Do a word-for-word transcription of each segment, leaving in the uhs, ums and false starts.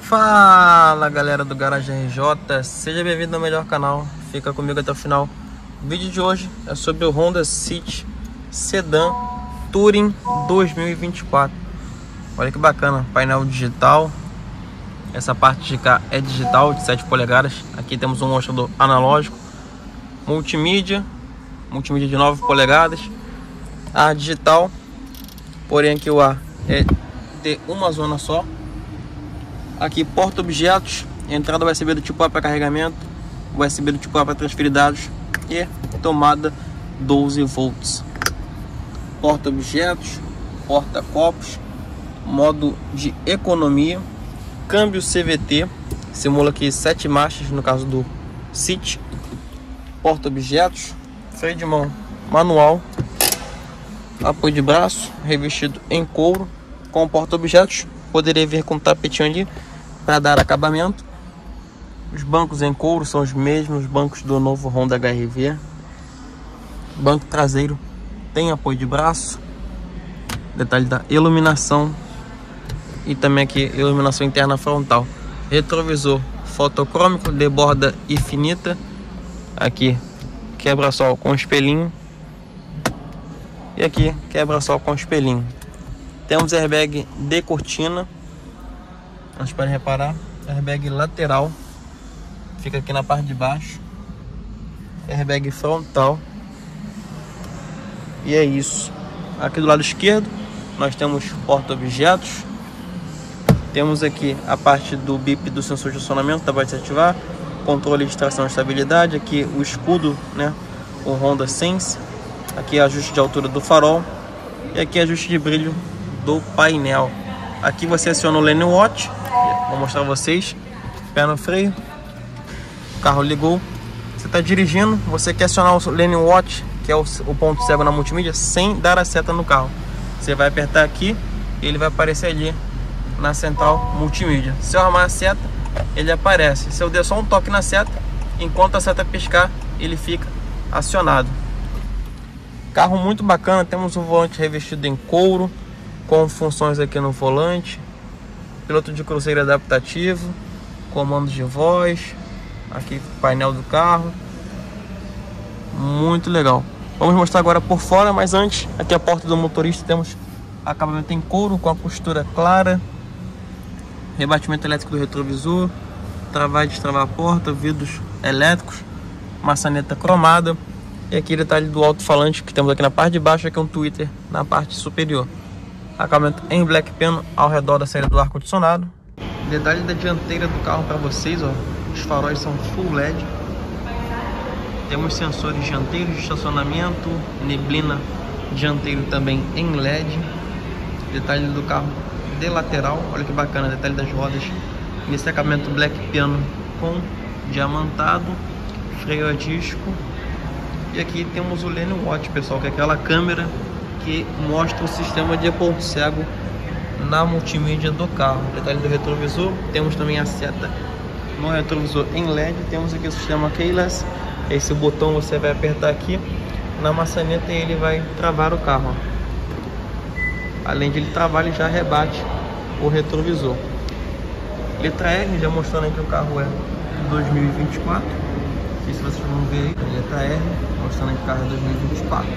Fala galera do Garage R J, seja bem-vindo ao melhor canal, fica comigo até o final. O vídeo de hoje é sobre o Honda City Sedan Touring dois mil e vinte e quatro. Olha que bacana, painel digital. Essa parte de cá é digital, de sete polegadas. Aqui temos um mostrador analógico, multimídia, multimídia de nove polegadas, ar digital, porém aqui o ar é de uma zona só. Aqui porta-objetos, entrada U S B do tipo A para carregamento, U S B do tipo A para transferir dados e tomada doze volts. Porta-objetos, porta-copos, modo de economia, câmbio C V T, simula aqui sete marchas no caso do City. Porta-objetos, freio de mão manual, apoio de braço revestido em couro com porta-objetos. Poderia vir com um tapetinho ali para dar acabamento. Os bancos em couro são os mesmos bancos do novo Honda H R V. Banco traseiro tem apoio de braço. Detalhe da iluminação. E também aqui iluminação interna frontal. Retrovisor fotocrômico de borda infinita. Aqui quebra-sol com espelhinho. E aqui quebra-sol com espelhinho. Temos airbag de cortina. Vocês podem reparar, airbag lateral fica aqui na parte de baixo, airbag frontal. E é isso. Aqui do lado esquerdo nós temos porta-objetos. Temos aqui a parte do bip do sensor de acionamento, tá, para desativar, controle de tração e estabilidade. Aqui o escudo, né, o Honda Sense. Aqui ajuste de altura do farol e aqui ajuste de brilho do painel. Aqui você aciona o Lane Watch, vou mostrar a vocês. Pé no freio, o carro ligou. Você está dirigindo, você quer acionar o Lane Watch, que é o, o ponto cego na multimídia, sem dar a seta no carro. Você vai apertar aqui e ele vai aparecer ali na central multimídia. Se eu armar a seta, ele aparece. Se eu der só um toque na seta, enquanto a seta piscar, ele fica acionado. Carro muito bacana, temos um volante revestido em couro, com funções aqui no volante, piloto de cruzeiro adaptativo, comandos de voz, aqui painel do carro, muito legal. Vamos mostrar agora por fora, mas antes, aqui a porta do motorista, temos acabamento em couro com a costura clara, rebatimento elétrico do retrovisor, travar e destravar a porta, vidros elétricos, maçaneta cromada. E aqui detalhe do alto-falante que temos aqui na parte de baixo, aqui um tweeter na parte superior. Acabamento em black piano ao redor da saída do ar-condicionado. Detalhe da dianteira do carro para vocês, ó. Os faróis são full L E D. Temos sensores dianteiros de estacionamento, neblina dianteiro também em L E D. Detalhe do carro de lateral, olha que bacana, detalhe das rodas nesse acabamento black piano com diamantado, freio a disco. E aqui temos o Lane Watch, pessoal, que é aquela câmera que mostra o sistema de ponto cego na multimídia do carro. Detalhe do retrovisor, temos também a seta no retrovisor em L E D. Temos aqui o sistema keyless, esse botão você vai apertar aqui na maçaneta e ele vai travar o carro. Além de ele travar, ele já rebate o retrovisor. Letra R, já mostrando aí que o carro é dois mil e vinte e quatro. Não sei se vocês vão ver aí, letra R, mostrando aí que o carro é dois mil e vinte e quatro.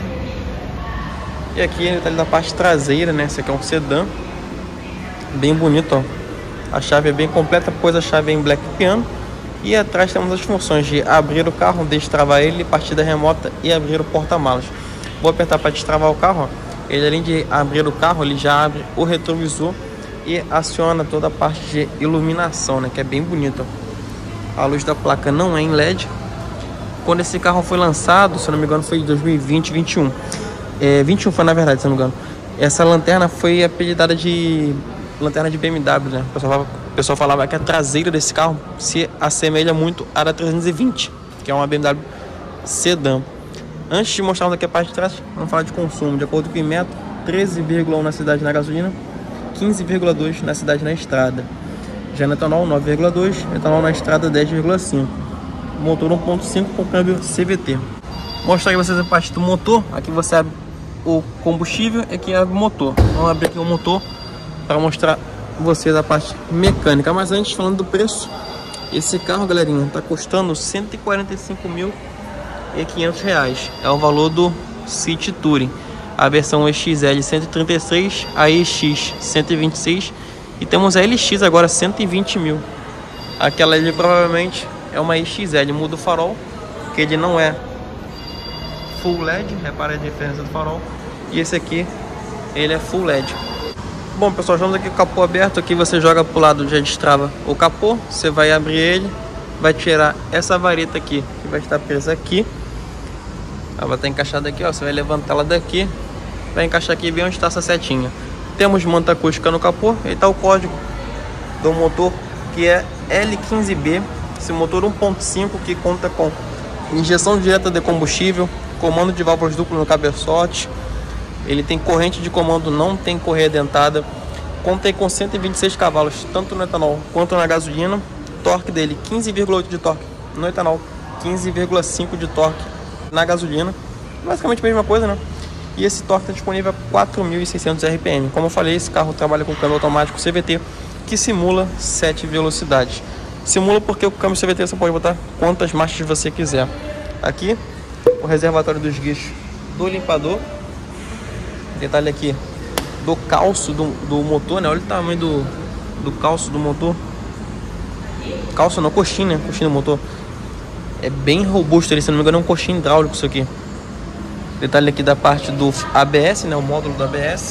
E aqui ele tá ali na parte traseira, né? Esse aqui é um sedã, bem bonito, ó. A chave é bem completa, pois a chave é em black piano. E atrás temos as funções de abrir o carro, destravar ele, partida remota e abrir o porta-malas. Vou apertar para destravar o carro, ó. Ele, além de abrir o carro, ele já abre o retrovisor e aciona toda a parte de iluminação, né? Que é bem bonito, ó. A luz da placa não é em L E D. Quando esse carro foi lançado, se eu não me engano, foi em dois mil e vinte, vinte e um. É, vinte e um foi na verdade, se eu não me engano. Essa lanterna foi apelidada de lanterna de B M W, né? O pessoal falava, o pessoal falava que a traseira desse carro se assemelha muito à da trezentos e vinte, que é uma B M W sedã. Antes de mostrar aqui a parte de trás, vamos falar de consumo. De acordo com o Inmetro, treze vírgula um na cidade na gasolina, quinze vírgula dois na cidade na estrada. Já no etanol, nove vírgula dois, etanol na estrada, dez vírgula cinco. Motor um ponto cinco com câmbio C V T. Vou mostrar aqui vocês a parte do motor. Aqui você abre o combustível, aqui abre o motor. Vamos abrir aqui o motor para mostrar vocês a parte mecânica. Mas antes, falando do preço, esse carro, galerinha, tá custando cento e quarenta e cinco mil e quinhentos reais. É o valor do City Touring. A versão E X L cento e trinta e três, a E X cento e vinte e seis e temos a L X agora cento e vinte mil. Aquela ali provavelmente é uma E X L, muda o farol, que ele não é Full L E D, repara a diferença do farol. E esse aqui, ele é Full L E D. Bom, pessoal, estamos aqui com o capô aberto. Aqui você joga para o lado, já destrava o capô. Você vai abrir ele, vai tirar essa vareta aqui, que vai estar presa aqui. Ela vai estar encaixada aqui, ó. Você vai levantar ela daqui, vai encaixar aqui bem onde está essa setinha. Temos manta acústica no capô. E está o código do motor, que é L quinze B. Esse motor um ponto cinco que conta com injeção direta de combustível, comando de válvulas duplo no cabeçote. Ele tem corrente de comando, não tem correia dentada. Contém com cento e vinte e seis cavalos, tanto no etanol quanto na gasolina. Torque dele quinze vírgula oito de torque no etanol, quinze vírgula cinco de torque na gasolina. Basicamente a mesma coisa, né? E esse torque está disponível a quatro mil e seiscentos R P M. Como eu falei, esse carro trabalha com câmbio automático C V T, que simula sete velocidades. Simula porque o câmbio C V T você pode botar quantas marchas você quiser. Aqui, o reservatório dos guichos do limpador. Detalhe aqui do calço do, do motor, né? Olha o tamanho do, do calço do motor. Calço não, coxinha, né? Coxinha do motor. É bem robusto ali, se não me engano é um coxinho hidráulico isso aqui. Detalhe aqui da parte do A B S, né? O módulo do A B S.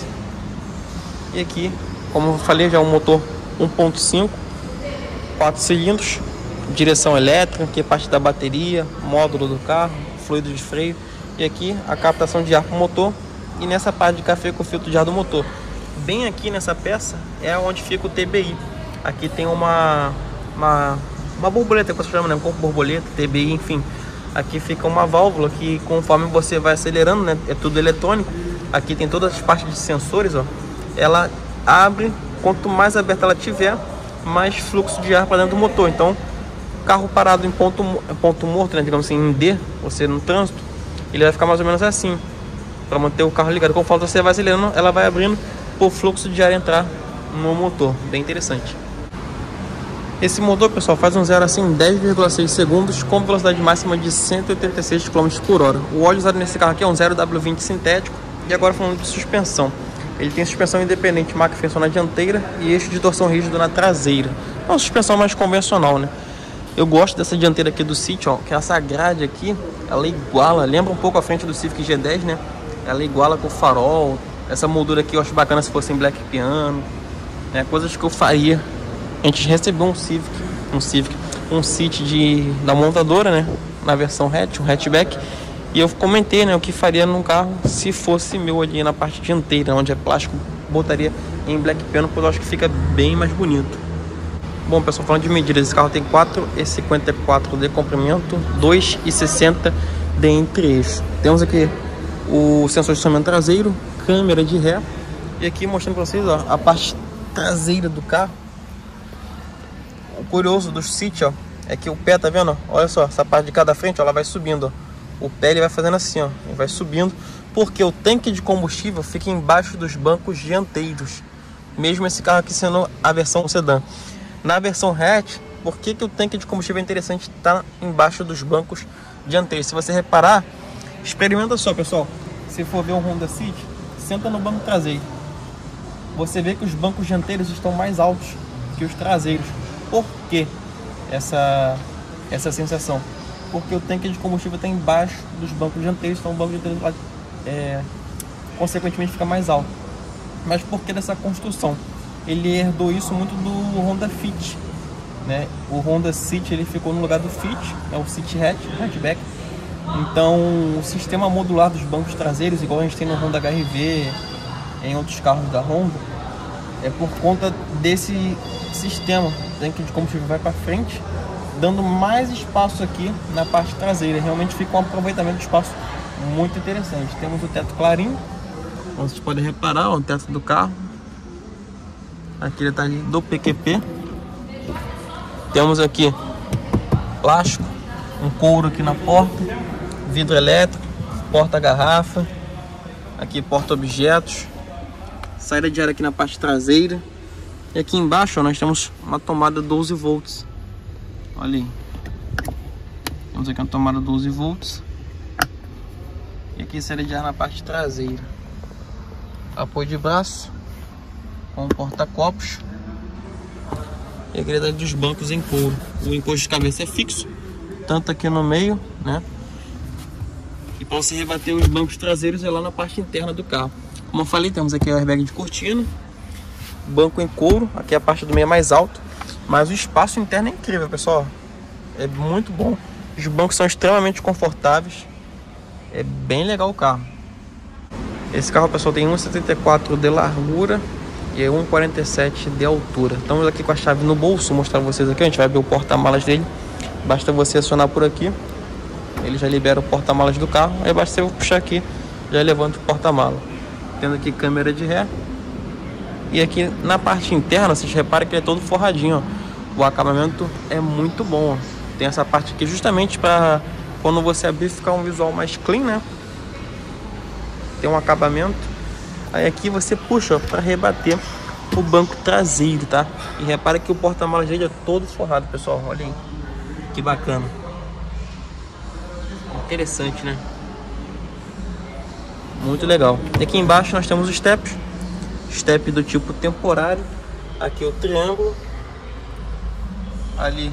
E aqui, como eu falei, já é um motor um ponto cinco, quatro cilindros, direção elétrica, aqui é parte da bateria, módulo do carro, fluido de freio. E aqui a captação de ar para o motor. E nessa parte de café com filtro de ar do motor. Bem aqui nessa peça é onde fica o T B I. Aqui tem uma uma, uma borboleta, que você chama, né? Um corpo borboleta, T B I, enfim. Aqui fica uma válvula que conforme você vai acelerando, né? É tudo eletrônico. Aqui tem todas as partes de sensores, ó. Ela abre, quanto mais aberta ela tiver, mais fluxo de ar para dentro do motor. Então, carro parado em ponto, ponto morto, né? Digamos assim, em D, você no trânsito, ele vai ficar mais ou menos assim, para manter o carro ligado. Conforme você vai acelerando, ela vai abrindo por fluxo de ar entrar no motor. Bem interessante. Esse motor, pessoal, faz um zero assim em dez vírgula seis segundos, com velocidade máxima de cento e oitenta e seis quilômetros por hora. O óleo usado nesse carro aqui é um zero W vinte sintético. E agora falando de suspensão, ele tem suspensão independente, Macpherson na dianteira e eixo de torção rígido na traseira. É uma suspensão mais convencional, né? Eu gosto dessa dianteira aqui do City, ó, que essa grade aqui, ela iguala, lembra um pouco a frente do Civic G dez, né? Ela iguala com o farol. Essa moldura aqui eu acho bacana se fosse em black piano, né? Coisas que eu faria. A gente recebeu um Civic, um Civic, um City de, da montadora, né? Na versão hatch, um hatchback. E eu comentei, né, o que faria num carro se fosse meu ali na parte dianteira, onde é plástico, botaria em black piano, porque eu acho que fica bem mais bonito. Bom, pessoal, falando de medidas, esse carro tem quatro e cinquenta e quatro de comprimento, dois e sessenta de entre-eixo. Temos aqui o sensor de estacionamento traseiro, câmera de ré. E aqui mostrando para vocês, ó, a parte traseira do carro. O curioso do City, ó, é que o pé, tá vendo? Olha só, essa parte de cada frente, ó, ela vai subindo, ó. O pé ele vai fazendo assim, ó, ele vai subindo, porque o tanque de combustível fica embaixo dos bancos dianteiros. Mesmo esse carro aqui sendo a versão sedã. Na versão hatch, por que que o tanque de combustível é interessante estar embaixo dos bancos dianteiros? Se você reparar, experimenta só, pessoal. Se for ver um Honda City, senta no banco traseiro. Você vê que os bancos dianteiros estão mais altos que os traseiros. Por que essa, essa sensação? Porque o tanque de combustível está embaixo dos bancos dianteiros, então o banco dianteiro é, consequentemente fica mais alto. Mas por que dessa construção? Ele herdou isso muito do Honda Fit, né? O Honda City ele ficou no lugar do Fit, é o City Hatch, hatchback. Então o sistema modular dos bancos traseiros, igual a gente tem no Honda H R V, em outros carros da Honda, é por conta desse sistema. O tanque de combustível vai para frente, dando mais espaço aqui na parte traseira. Realmente fica um aproveitamento de espaço muito interessante. Temos o teto clarinho, como vocês podem reparar, ó, o teto do carro. Aqui ele tá ali do P Q P. Temos aqui plástico, um couro aqui na porta, vidro elétrico, porta-garrafa, aqui porta-objetos, saída de ar aqui na parte traseira. E aqui embaixo, ó, nós temos uma tomada doze volts. Olha aí. Temos aqui uma tomada doze volts. E aqui série de ar na parte traseira. Apoio de braço. Com porta-copos. E a grade dos bancos em couro. O encosto de cabeça é fixo. Tanto aqui no meio, né? E para você rebater os bancos traseiros é lá na parte interna do carro. Como eu falei, temos aqui o airbag de cortina. Banco em couro. Aqui a parte do meio é mais alto. Mas o espaço interno é incrível, pessoal. É muito bom. Os bancos são extremamente confortáveis. É bem legal o carro. Esse carro, pessoal, tem um vírgula setenta e quatro de largura e um vírgula quarenta e sete de altura. Estamos aqui com a chave no bolso. Vou mostrar pra vocês aqui. A gente vai abrir o porta-malas dele. Basta você acionar por aqui. Ele já libera o porta-malas do carro. Aí basta eu puxar aqui. Já levanta o porta-malas. Tendo aqui câmera de ré. E aqui na parte interna, vocês reparem que ele é todo forradinho, ó. O acabamento é muito bom, ó. Tem essa parte aqui justamente para quando você abrir ficar um visual mais clean, né? Tem um acabamento. Aí aqui você puxa para rebater o banco traseiro, tá? E repara que o porta-malas dele é todo forrado, pessoal. Olha aí. Que bacana. Interessante, né? Muito legal. E aqui embaixo nós temos os steps. Step do tipo temporário. Aqui o triângulo. Ali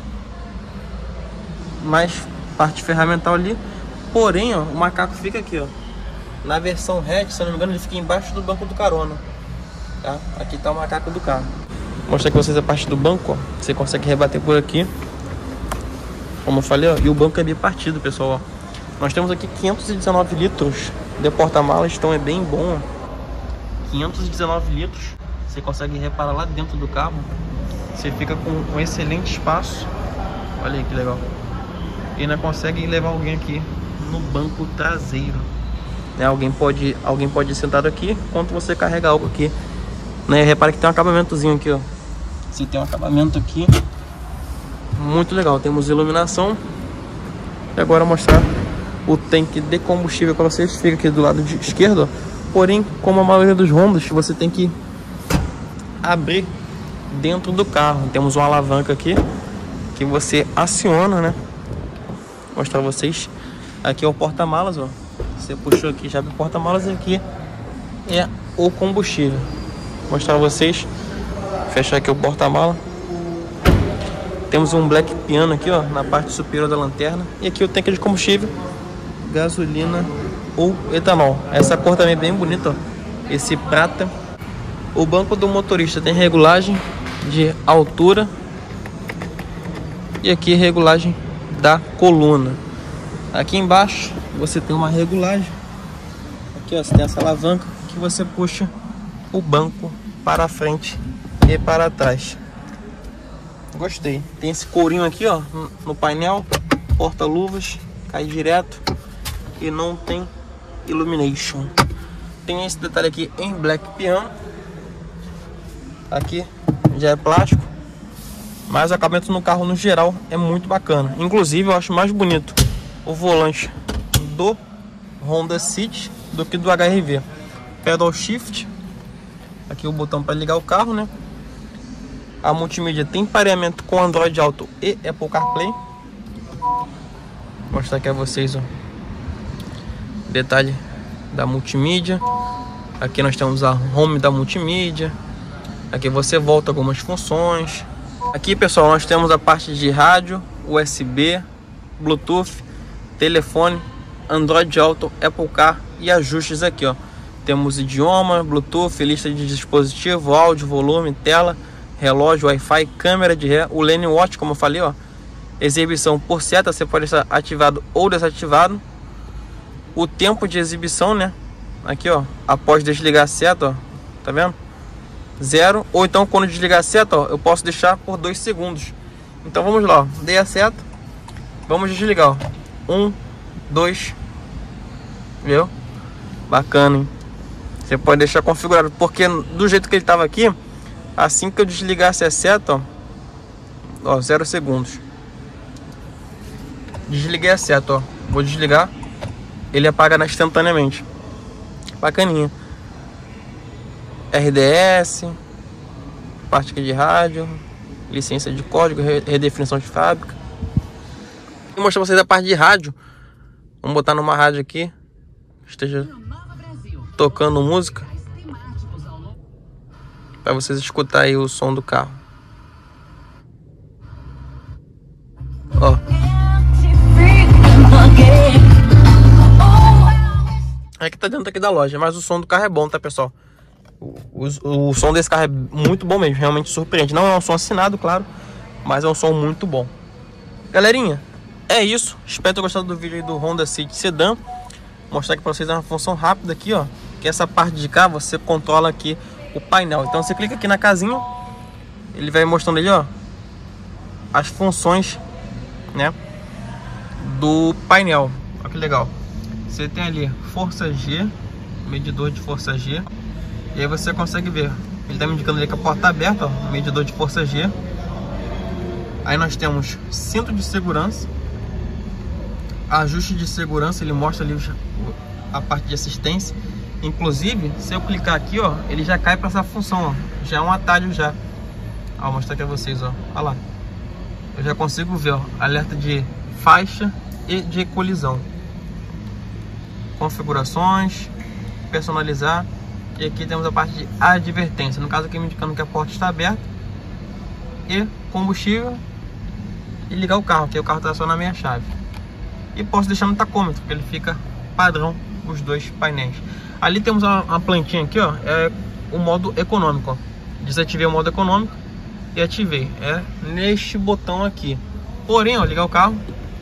mais parte ferramental ali. Porém, ó, o macaco fica aqui, ó. Na versão hatch, se eu não me engano, ele fica embaixo do banco do carona, tá? Aqui tá o macaco do carro. Vou mostrar aqui pra vocês a parte do banco, ó. Você consegue rebater por aqui. Como eu falei, ó. E o banco é bipartido, pessoal, ó. Nós temos aqui quinhentos e dezenove litros de porta-malas, então é bem bom, ó. quinhentos e dezenove litros. Você consegue reparar lá dentro do carro. Você fica com um excelente espaço. Olha aí que legal. E ainda consegue levar alguém aqui no banco traseiro, né? Alguém pode, alguém pode ir sentado aqui enquanto você carrega algo aqui, né? Repara que tem um acabamentozinho aqui, ó. Você tem um acabamento aqui muito legal. Temos iluminação. E agora mostrar o tanque de combustível para vocês. Fica aqui do lado de esquerdo, ó. Porém, como a maioria dos Hondas, você tem que abrir dentro do carro. Temos uma alavanca aqui que você aciona, né? Vou mostrar pra vocês. Aqui é o porta-malas, ó. Você puxou aqui, já abre o porta-malas. E aqui é o combustível. Vou mostrar pra vocês. Fechar aqui o porta-malas. Temos um black piano aqui, ó, na parte superior da lanterna. E aqui o tanque de combustível, gasolina ou etanol. Essa cor também é bem bonita, ó. Esse prata. O banco do motorista tem regulagem de altura. E aqui regulagem da coluna. Aqui embaixo você tem uma regulagem. Aqui, ó, você tem essa alavanca que você puxa o banco para frente e para trás. Gostei. Tem esse courinho aqui, ó, no painel. Porta-luvas, cai direto e não tem illumination. Tem esse detalhe aqui em black piano. Aqui já é plástico. Mas o acabamento no carro no geral é muito bacana. Inclusive eu acho mais bonito o volante do Honda City do que do H R V. Pedal shift. Aqui o botão para ligar o carro, né? A multimídia tem pareamento com Android Auto e Apple CarPlay. Vou mostrar aqui a vocês, ó. Detalhe da multimídia. Aqui nós temos a home da multimídia. Aqui você volta algumas funções. Aqui, pessoal, nós temos a parte de rádio, U S B, Bluetooth, telefone, Android Auto, Apple Car e ajustes aqui, ó. Temos idioma, Bluetooth, lista de dispositivo, áudio, volume, tela, relógio, Wi-Fi, câmera de ré, o Lane Watch, como eu falei, ó. Exibição por seta, você pode estar ativado ou desativado. O tempo de exibição, né? Aqui, ó, após desligar a seta, ó. Tá vendo? Zero. Ou então quando desligar a seta, ó, eu posso deixar por dois segundos. Então vamos lá, ó. Dei a seta. Vamos desligar, ó. Um, dois. Viu? Bacana, hein? Você pode deixar configurado, porque do jeito que ele tava aqui, assim que eu desligasse a seta, ó, ó, zero segundos. Desliguei a seta, ó. Vou desligar. Ele apaga instantaneamente. Bacaninha. R D S, parte aqui de rádio, licença de código, redefinição de fábrica. Vou mostrar pra vocês a parte de rádio. Vamos botar numa rádio aqui que esteja tocando música, para vocês escutarem aí o som do carro. Ó. Aqui tá dentro aqui da loja, mas o som do carro é bom, tá, pessoal? O, o, o som desse carro é muito bom mesmo, realmente surpreende. Não é um som assinado, claro, mas é um som muito bom. Galerinha, é isso. Espero ter gostado do vídeo aí do Honda City Sedan. Vou mostrar aqui pra vocês uma função rápida aqui, ó. Que essa parte de cá você controla aqui o painel. Então você clica aqui na casinha, ele vai mostrando ali, ó, as funções, né, do painel. Olha que legal. Você tem ali força G, medidor de força G. E aí você consegue ver, ele tá me indicando ali que a porta tá aberta, ó, medidor de força G. Aí nós temos cinto de segurança, ajuste de segurança, ele mostra ali a parte de assistência. Inclusive, se eu clicar aqui, ó, ele já cai para essa função, ó. Já é um atalho já. Ó, vou mostrar aqui a vocês, ó. Olha lá. Eu já consigo ver, ó, alerta de faixa e de colisão. Configurações, personalizar. E aqui temos a parte de advertência. No caso aqui me indicando que a porta está aberta. E combustível. E ligar o carro, que o carro está só na minha chave. E posso deixar no tacômetro, porque ele fica padrão os dois painéis. Ali temos uma, uma plantinha aqui, ó, é o modo econômico, ó. Desativei o modo econômico e ativei. É neste botão aqui. Porém, ó, ligar o carro,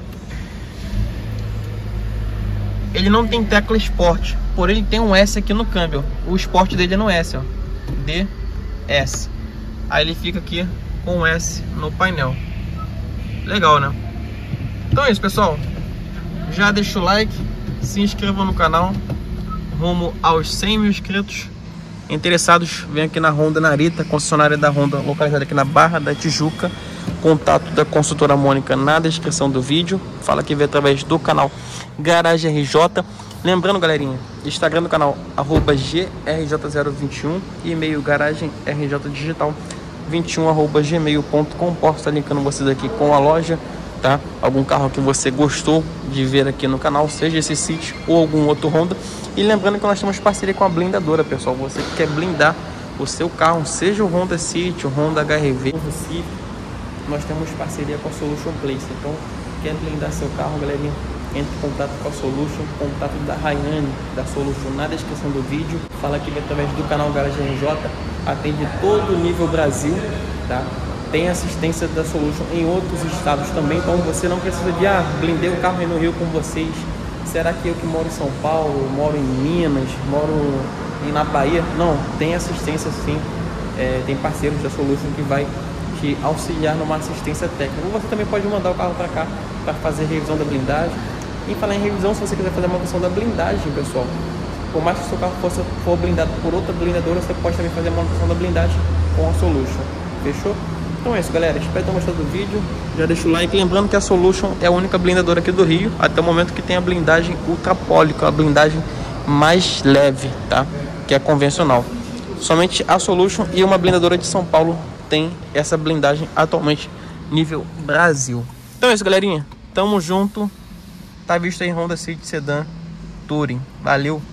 ele não tem tecla Sport, porém ele tem um S aqui no câmbio. O Sport dele é no S, ó, D S. Aí ele fica aqui com o S no painel. Legal, né? Então é isso, pessoal. Já deixa o like, se inscreva no canal, rumo aos cem mil inscritos. Interessados, vem aqui na Honda Narita, concessionária da Honda, localizada aqui na Barra da Tijuca. Contato da consultora Mônica na descrição do vídeo. Fala que vem através do canal Garagem R J. Lembrando, galerinha, Instagram do canal arroba G R J zero vinte e um, e-mail garagem R J digital vinte e um arroba gmail ponto com. Posso estar linkando vocês aqui com a loja, tá? Algum carro que você gostou de ver aqui no canal, seja esse City ou algum outro Honda. E lembrando que nós temos parceria com a blindadora, pessoal. Você que quer blindar o seu carro, seja o Honda City, o Honda H R V, o Civic, nós temos parceria com a Solution Place. Então, quer blindar seu carro, galerinha, entre em contato com a Solution, contato da Rayane, da Solution, na descrição do vídeo. Fala aqui através do canal Garagem R J, atende todo o nível Brasil, tá? Tem assistência da Solution em outros estados também, então você não precisa de, ah, blindei o carro aí no Rio com vocês. Será que eu que moro em São Paulo, moro em Minas, moro na Bahia? Não, tem assistência sim, é, tem parceiros da Solution que vai te auxiliar numa assistência técnica. Ou você também pode mandar o carro para cá para fazer revisão da blindagem. E falar em revisão, se você quiser fazer uma manutenção da blindagem, pessoal, por mais que o seu carro fosse, for blindado por outra blindadora, você pode também fazer a manutenção da blindagem com a Solution. Fechou? Então é isso, galera. Espero ter gostado do vídeo. Já deixa o like. Lembrando que a Solution é a única blindadora aqui do Rio, até o momento, que tem a blindagem ultrapólica, a blindagem mais leve, tá? Que é convencional. Somente a Solution e uma blindadora de São Paulo tem essa blindagem atualmente nível Brasil. Então é isso, galerinha. Tamo junto. Tá visto aí Honda City Sedan Touring. Valeu!